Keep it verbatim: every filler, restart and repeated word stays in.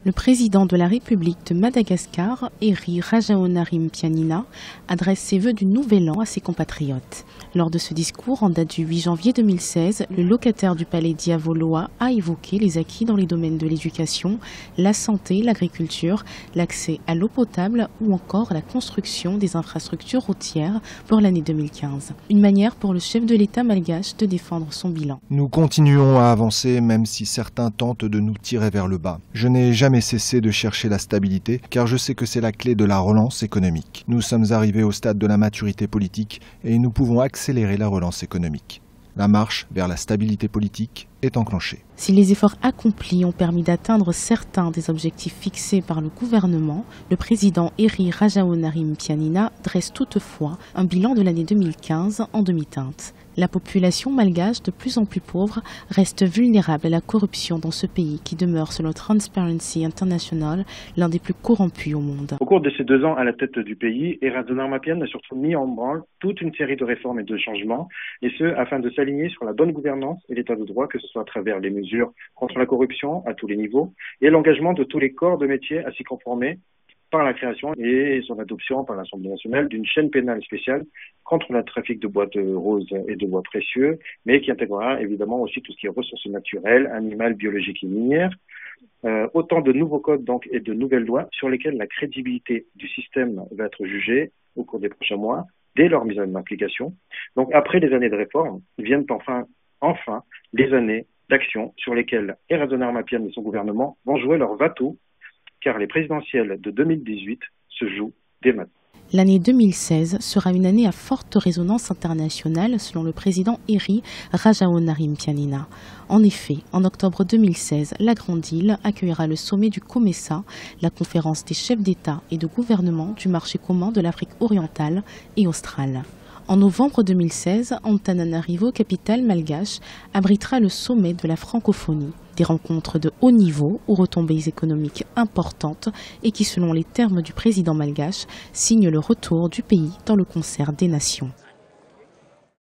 Le président de la République de Madagascar, Heri Rajaonarimampianina, adresse ses vœux du Nouvel An à ses compatriotes. Lors de ce discours, en date du huit janvier deux mille seize, le locataire du palais Diavoloa a évoqué les acquis dans les domaines de l'éducation, la santé, l'agriculture, l'accès à l'eau potable ou encore la construction des infrastructures routières pour l'année deux mille quinze. Une manière pour le chef de l'État malgache de défendre son bilan. Nous continuons à avancer même si certains tentent de nous tirer vers le bas. Je n'ai jamais cessé de chercher la stabilité car je sais que c'est la clé de la relance économique. Nous sommes arrivés au stade de la maturité politique et nous pouvons accélérer la relance économique. La marche vers la stabilité politique est enclenchée. Si les efforts accomplis ont permis d'atteindre certains des objectifs fixés par le gouvernement, le président Heri Rajaonarimampianina dresse toutefois un bilan de l'année deux mille quinze en demi-teinte. La population malgache, de plus en plus pauvre, reste vulnérable à la corruption dans ce pays qui demeure, selon Transparency International, l'un des plus corrompus au monde. Au cours de ces deux ans à la tête du pays, Heri Rajaonarimampianina a surtout mis en branle toute une série de réformes et de changements, et ce, afin de s'aligner sur la bonne gouvernance et l'état de droit, que ce soit à travers les mesures contre la corruption à tous les niveaux, et l'engagement de tous les corps de métier à s'y conformer, par la création et son adoption par l'Assemblée nationale d'une chaîne pénale spéciale contre le trafic de bois de rose et de bois précieux, mais qui intégrera évidemment aussi tout ce qui est ressources naturelles, animales, biologiques et minières. Euh, autant de nouveaux codes donc et de nouvelles lois sur lesquelles la crédibilité du système va être jugée au cours des prochains mois, dès leur mise en application. Donc après les années de réforme, viennent enfin, enfin les années d'action sur lesquelles Heri Rajaonarimampianina et son gouvernement vont jouer leur va-tout, car les présidentielles de deux mille dix-huit se jouent dès maintenant. L'année deux mille seize sera une année à forte résonance internationale selon le président Heri Rajaonarimampianina. En effet, en octobre deux mille seize, la Grande Île accueillera le sommet du COMESA, la conférence des chefs d'État et de gouvernement du marché commun de l'Afrique orientale et australe. En novembre deux mille seize, Antananarivo, capitale malgache, abritera le sommet de la francophonie. Des rencontres de haut niveau aux retombées économiques importantes et qui, selon les termes du président malgache, signent le retour du pays dans le concert des nations.